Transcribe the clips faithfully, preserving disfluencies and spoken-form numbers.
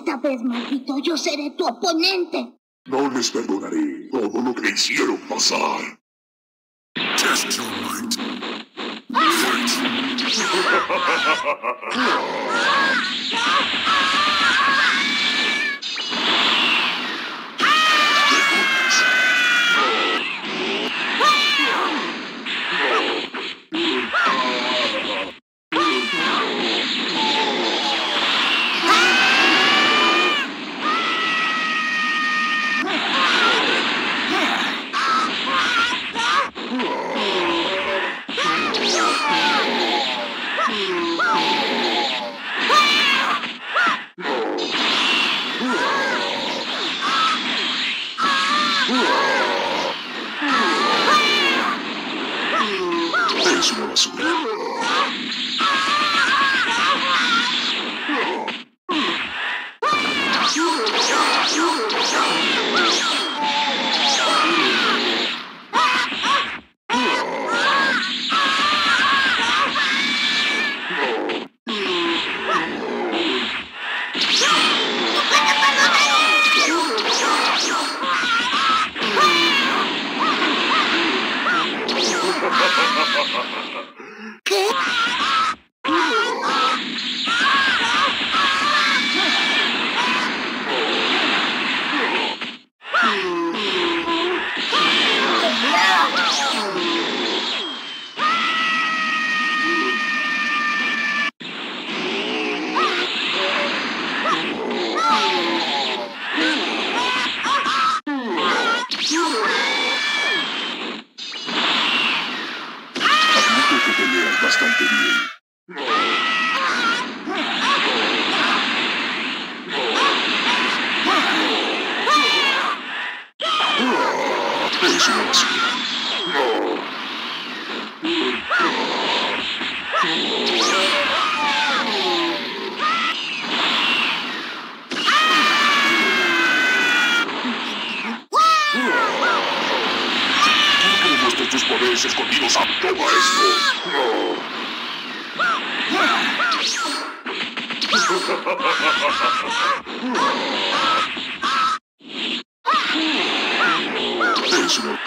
Esta vez, maldito, yo seré tu oponente. No les perdonaré todo lo que hicieron pasar. Test your might. Fight. Es una basura. ¿Qué? Admito que peleas bastante bien. Es una basura. Quiero que demuestres tus poderes escondidos a... ¡Toma esto! Es una...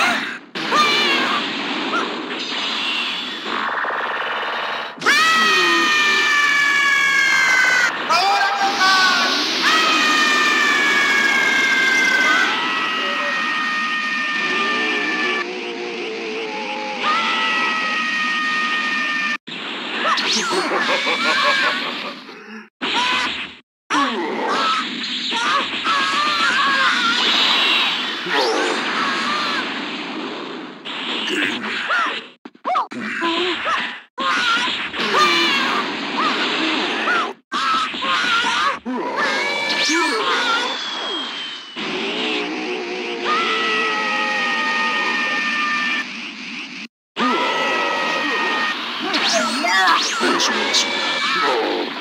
Es una basura.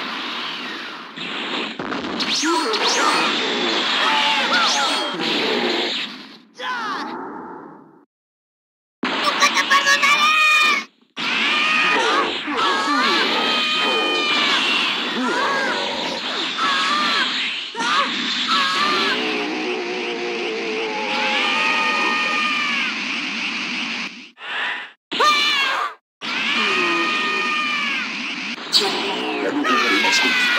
Ya no jugaré más contigo.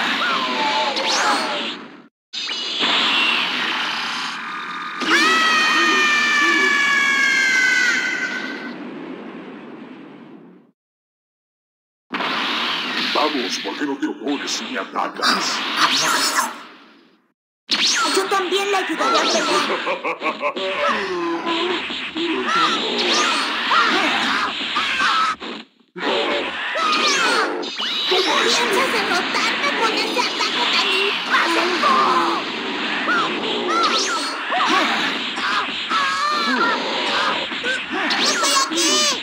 Vamos, ¿por qué no te opones y me atacas? Yo también le ayudaré a pelear. ¡Toma esto! ¿Piensas derrotarme con ese ataque tan impávido? ¡Estoy aquí!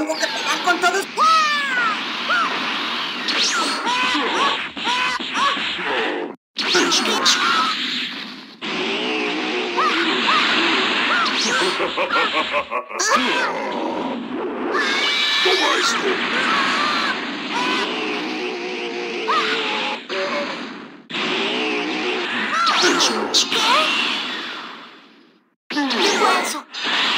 Tengo que pelear con todos. Es una basura. Toma esto. Es una basura. ¿Qué fue eso?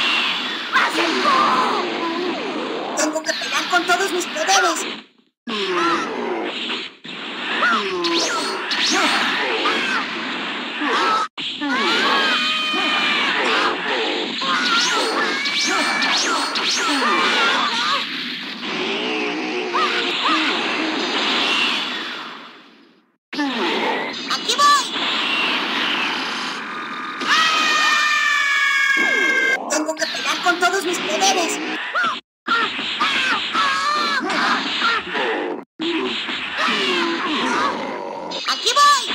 Tengo que pelear con todos mis poderes. ¡Aquí voy! Tengo que pelear con todos mis poderes. ¡Aquí voy!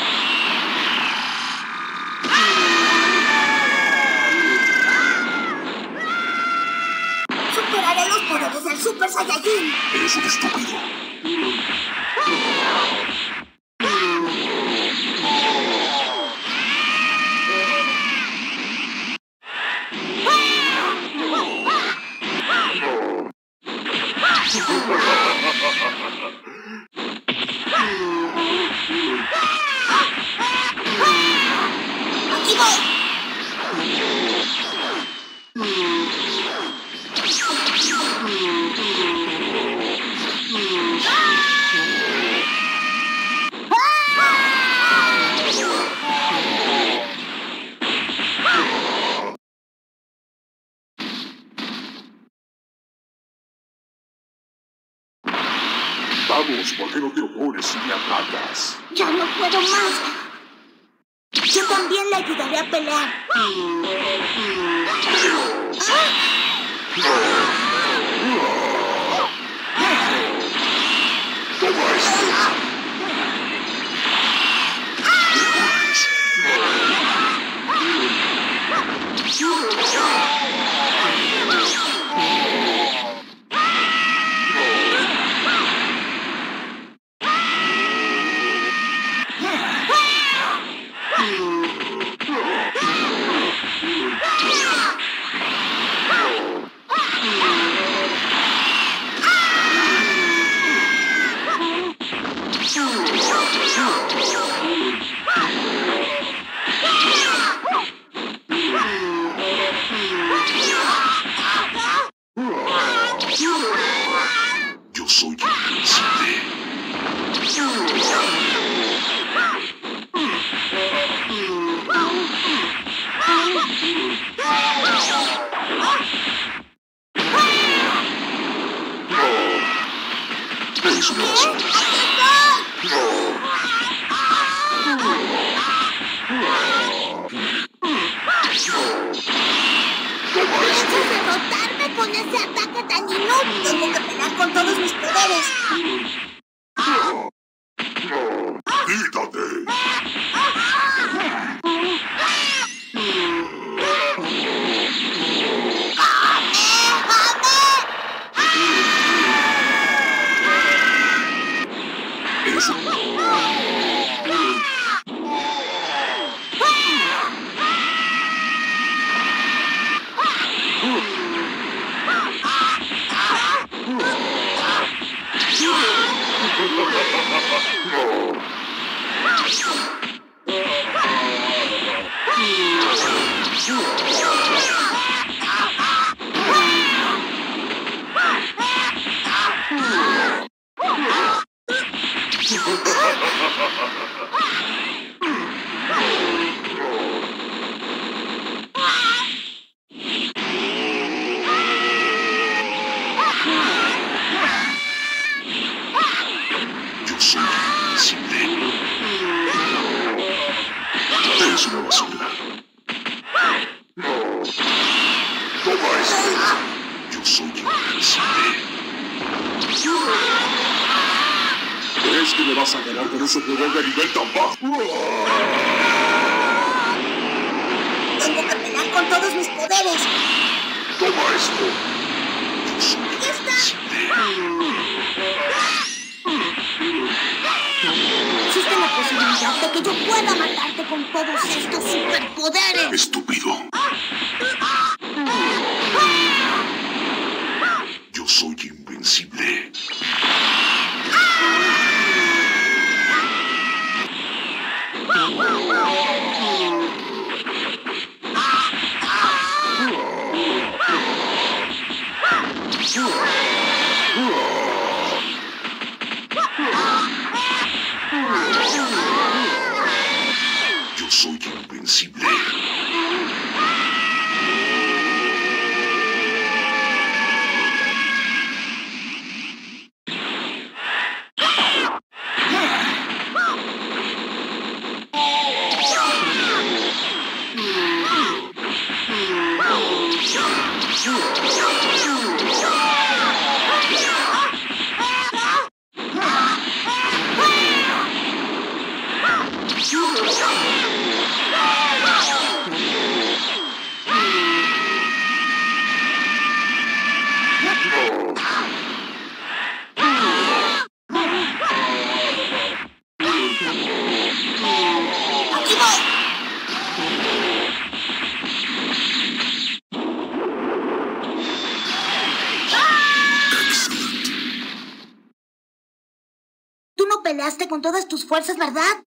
Superaré los poderes del Super Saiyajin. Es un estúpido. ¡Aquí voy! Vamos, ¿por qué no te opones y me atacas? ¡Ya no puedo más! Yo también le ayudaré a pelear. Toma esto. Yo soy invencible. Es una basura. Toma esto. ¿Piensas derrotarme con ese ataque tan inútil? Tengo que pelear con todos mis poderes. ¡Quítate! Eso. Yo soy invencible. Es una basura. Toma esto. Yo soy invencible. ¿Crees que me vas a ganar con ese poder de nivel tan bajo? Tengo que pelear con todos mis poderes. Toma esto. Yo soy ¡Aquí está! Existe la posibilidad de que yo pueda matarte con todos estos superpoderes. Estúpido. Yo soy invencible. Yo soy invencible. ¡Aquí voy! Tú no peleaste con todas tus fuerzas, ¿verdad?